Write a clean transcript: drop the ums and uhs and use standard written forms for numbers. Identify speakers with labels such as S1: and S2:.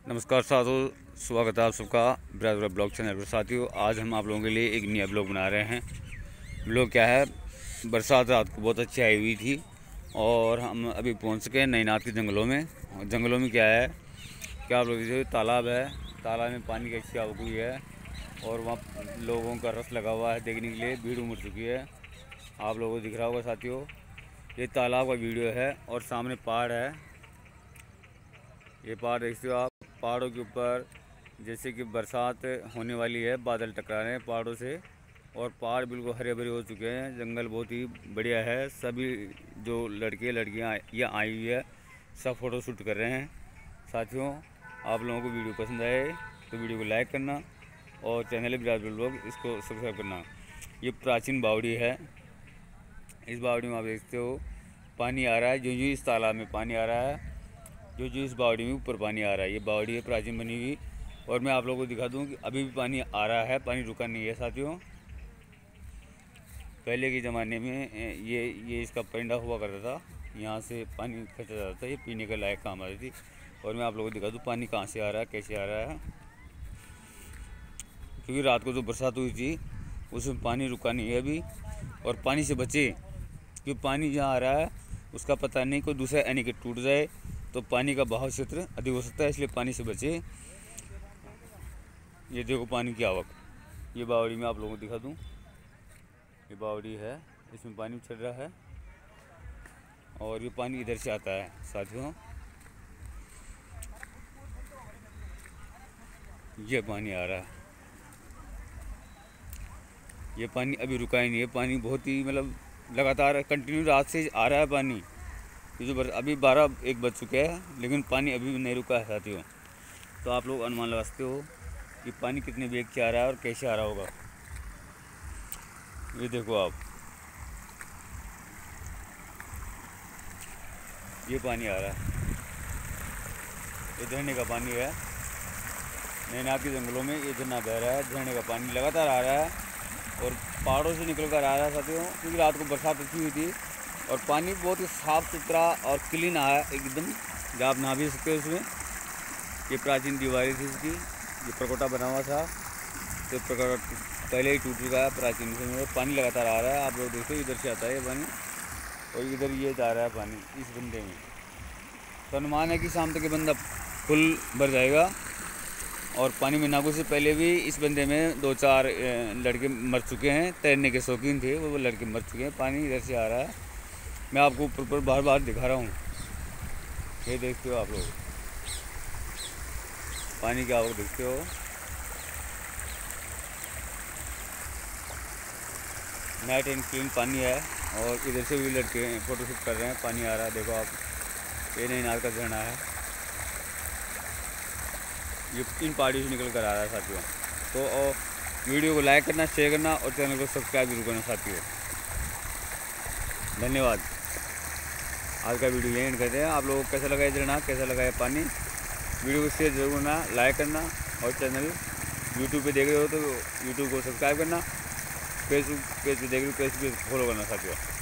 S1: नमस्कार साथियों, स्वागत है आप सबका ब्राज़ ब्लॉग चैनल पर। साथियों, आज हम आप लोगों के लिए एक नया ब्लॉग बना रहे हैं। ब्लॉग क्या है, बरसात रात को बहुत अच्छी आई हुई थी और हम अभी पहुंच चुके हैं नैनात के जंगलों में। जंगलों में क्या है, क्या आप लोग जो तालाब है, तालाब में पानी की अच्छी आवक हुई है और वहाँ लोगों का रस लगा हुआ है। देखने के लिए भीड़ उमड़ चुकी है। आप लोगों को दिख रहा होगा साथियों, ये तालाब का वीडियो है और सामने पहाड़ है। ये पहाड़ देखते हो आप, पहाड़ों के ऊपर जैसे कि बरसात होने वाली है, बादल टकरा रहे हैं पहाड़ों से और पहाड़ बिल्कुल हरे भरे हो चुके हैं। जंगल बहुत ही बढ़िया है। सभी जो लड़के लड़कियां यहाँ आई हुई है, सब फ़ोटो शूट कर रहे हैं। साथियों, आप लोगों को वीडियो पसंद आए तो वीडियो को लाइक करना और चैनल ब्राज़ ब्लॉग इसको सब्सक्राइब करना। ये प्राचीन बावड़ी है। इस बावड़ी में आप देखते हो पानी आ रहा है, जो इस तालाब में पानी आ रहा है, जो इस बावड़ी में ऊपर पानी आ रहा है। ये बावड़ी है प्राचीन बनी हुई और मैं आप लोगों को दिखा दूं कि अभी भी पानी आ रहा है, पानी रुका नहीं है। साथियों, पहले के ज़माने में ये इसका पैंडा हुआ करता था, यहाँ से पानी खींचा जाता था, ये पीने के लायक काम आती थी। और मैं आप लोगों को दिखा दूँ पानी कहाँ से आ रहा है, कैसे आ रहा है। क्योंकि रात को जो बरसात हुई थी उसमें पानी रुका नहीं है अभी। और पानी से बचे, क्योंकि पानी जहाँ आ रहा है उसका पता नहीं कोई दूसरा यानी कि टूट जाए तो पानी का बहाव क्षेत्र अधिक हो सकता है, इसलिए पानी से बचे। ये देखो पानी की आवक, ये बावड़ी में आप लोगों को दिखा दूं, ये बावड़ी है, इसमें पानी चल रहा है और ये पानी इधर से आता है। साथियों, ये पानी आ रहा है, ये पानी अभी रुका ही नहीं है। पानी बहुत ही मतलब लगातार कंटिन्यू रात से आ रहा है पानी। ये जो अभी 12-1 बज चुके हैं लेकिन पानी अभी भी नहीं रुका है। साथियों, तो आप लोग अनुमान लगा सकते हो कि पानी कितने वेग से आ रहा है और कैसे आ रहा होगा। ये देखो आप, ये पानी आ रहा है, ये झरने का पानी है। नैनात के जंगलों में ये झरना बह रहा है, झरने का पानी लगातार आ रहा है और पहाड़ों से निकल कर आ रहा है। साथियों, क्योंकि रात को बरसात अच्छी हुई थी और पानी बहुत ही साफ़ सुथरा और क्लीन आया एकदम, जहाँ आप नहा भी सकते हो इसमें। ये प्राचीन दीवारें थी इसकी, ये प्रकोटा बना हुआ था, तो प्रकोटा पहले ही टूट चुका है प्राचीन से। पानी लगातार आ रहा है, आप लोग देखते हो इधर से आता है ये पानी और इधर ये जा रहा है पानी इस बंदे में। तो अनुमान है कि शाम तक ये बंदा फुल भर जाएगा। और पानी में नागों से पहले भी इस बंदे में 2-4 लड़के मर चुके हैं, तैरने के शौकीन थे वो लड़के मर चुके हैं। पानी इधर से आ रहा है, मैं आपको ऊपर बार बार दिखा रहा हूँ। ये देखते हो आप लोग, पानी की आवक देखते हो। नाइट एंड क्लीन पानी है और इधर से भी लड़के फ़ोटोशूट कर रहे हैं। पानी आ रहा है, देखो आप, ये नैनात का झरना है, ये इन पहाड़ियों से निकल कर आ रहा है। साथियों, तो वीडियो को लाइक करना, शेयर करना और चैनल को सब्सक्राइब जरूर करना। साथियों, धन्यवाद। आज का वीडियो यहीं एंड करते हैं। आप लोगों को कैसा लगा ये झरना, कैसा लगा ये पानी, वीडियो को शेयर जरूर करना, लाइक करना और चैनल यूट्यूब पे देख रहे हो तो यूट्यूब को सब्सक्राइब करना, फेसबुक पेज पे देख रहे हो पेज पे फॉलो करना। साथियों।